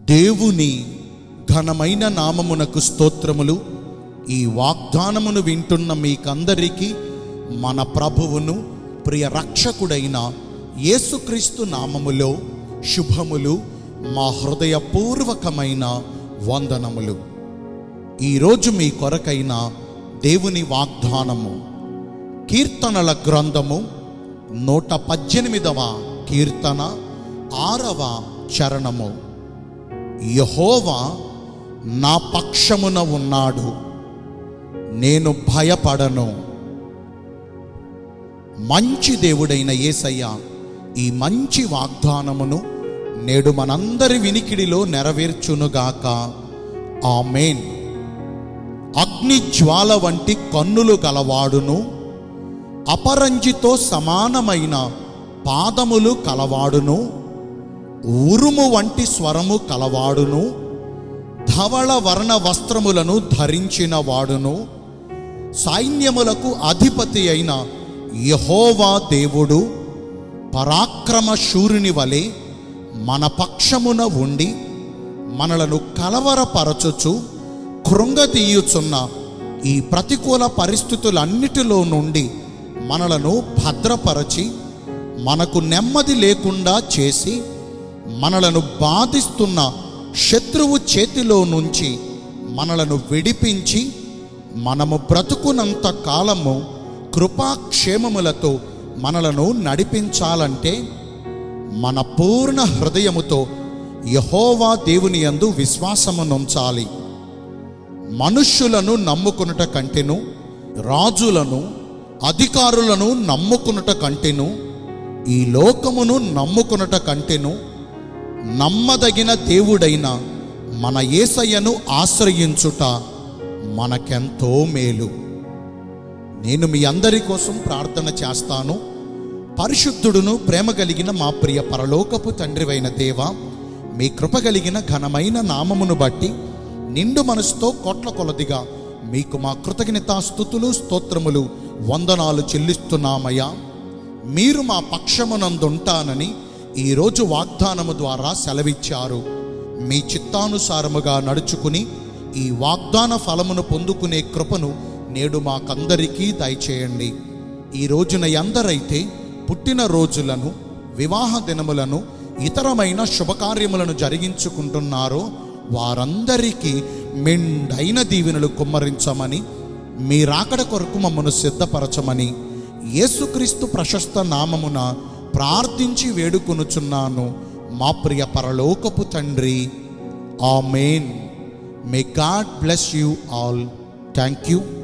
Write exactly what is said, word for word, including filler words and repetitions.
దేవుని ఘనమైన నామమునకు స్తోత్రములు. ఈ వాగ్దానమును వింటున్న మీకందరికీ మన ప్రభువును ప్రియ రక్షకుడైన యేసుక్రీస్తు నామములో శుభములు, మా హృదయపూర్వకమైన వందనములు. ఈరోజు మీ కొరకైన దేవుని వాగ్దానము కీర్తనల గ్రంథము నూట పద్దెనిమిదవ కీర్తన ఆరవ చరణము. యెహోవా నా పక్షమున ఉన్నాడు, నేను భయపడను. మంచి దేవుడైన యేసయ్య ఈ మంచి వాగ్దానమును నేడు మనందరి వినికిడిలో నెరవేర్చునుగాక. ఆమేన్. అగ్ని జ్వాల వంటి కన్నులు గలవాడును, అపరంజితో సమానమైన పాదములు కలవాడును, ఉరుము వంటి స్వరము కలవాడును, ధవళ వర్ణ వస్త్రములను ధరించిన వాడును, సైన్యములకు అధిపతి అయిన యెహోవా దేవుడు పరాక్రమ శూరుని వలె మన పక్షమున ఉండి మనలను కలవరపరచుచు కృంగతీయుచున్న ఈ ప్రతికూల పరిస్థితులన్నిటిలో నుండి మనలను భద్రపరచి మనకు నెమ్మది లేకుండా చేసి మనలను బాధిస్తున్న శత్రువు చేతిలో నుంచి మనలను విడిపించి మనము బ్రతుకునంత కాలము కృపాక్షేమములతో మనలను నడిపించాలంటే మన పూర్ణ హృదయముతో యెహోవా దేవుని యందు విశ్వాసమునుంచాలి. మనుష్యులను నమ్ముకొనుట కంటెను, రాజులను అధికారులను నమ్ముకొనుట కంటెను, ఈ లోకమును నమ్ముకొనుట కంటెను నమ్మదగిన దేవుడైన మన యేసయ్యను ఆశ్రయించుట మనకెంతో మేలు. నేను మీ అందరి కోసం ప్రార్థన చేస్తాను. పరిశుద్ధుడును ప్రేమ కలిగిన మా ప్రియ పరలోకపు తండ్రివైన దేవా, మీ కృప కలిగిన ఘనమైన నామమును బట్టి నిండు మనసుతో కోట్ల కొలదిగా మీకు మా కృతజ్ఞతా స్తుతులు స్తోత్రములు వందనాలు చెల్లిస్తున్నామయ్యా. మీరు మా పక్షమునందుంటానని ఈరోజు వాగ్దానము ద్వారా సెలవిచ్చారు. మీ చిత్తానుసారముగా నడుచుకుని ఈ వాగ్దాన ఫలమును పొందుకునే కృపను నేడు మాకందరికీ దయచేయండి. ఈ రోజున ఎందరైతే పుట్టిన రోజులను, వివాహ దినములను, ఇతరమైన శుభకార్యములను జరిగించుకుంటున్నారో వారందరికీ మెండైన దీవెనలు కుమ్మరించమని, మీ రాకడ కొరకు మమ్మను సిద్ధపరచమని యేసుక్రీస్తు ప్రశస్త నామమున ప్రార్థించి వేడుకొనుచున్నాను మా ప్రియ పరలోకపు తండ్రి. ఆమేన్. May God bless you all. Thank you.